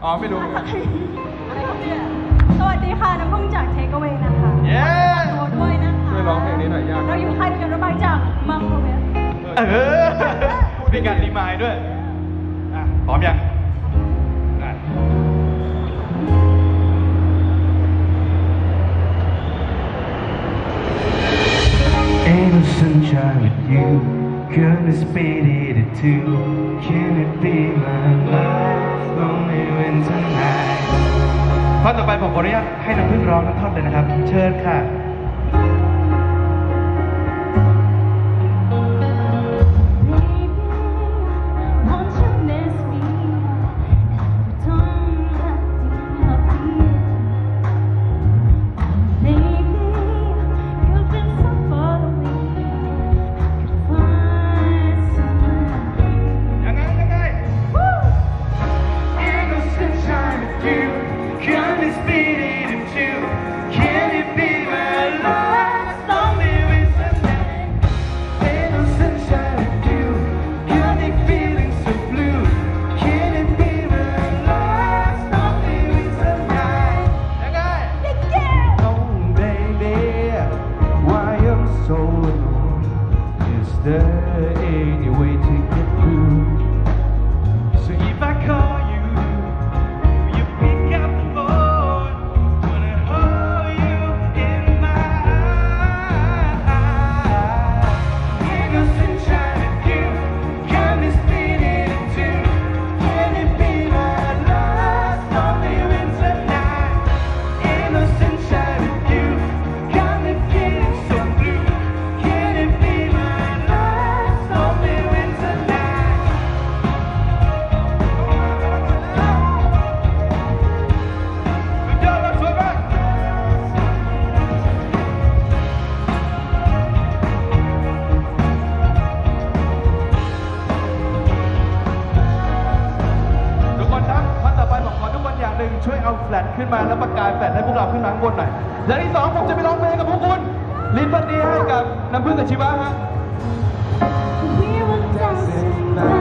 อ๋อไม่รู้อะไรครับเนี่ยสวัสดีค่ะน้ำพึ่งจากเทคเวย์นะคะเย้ตัวด้วยนะคะช่วยร้องเพลงนี้หน่อยยากเราอยู่ค่ายเดียวกันระบายจากมังโคเวสมีการรีมายด้วยพร้อมยัง Ain't no sunshine with you. Couldn't spit it at two. Can it be my life? Lonely winter night. ท่อนต่อไปผมขออนุญาตให้น้ำพึ่งร้องทั้งท่อนเลยนะครับเชิญค่ะช่วยเอาแฟลชขึ้นมาแล้วประกายแฟลชให้พวกเราขึ้นมาข้างบนหน่อยและที่สองผมจะไปร้องเพลงกับพวกคุณลิ้นพันดีให้กับน้ำพึ่งกับชิวะฮะ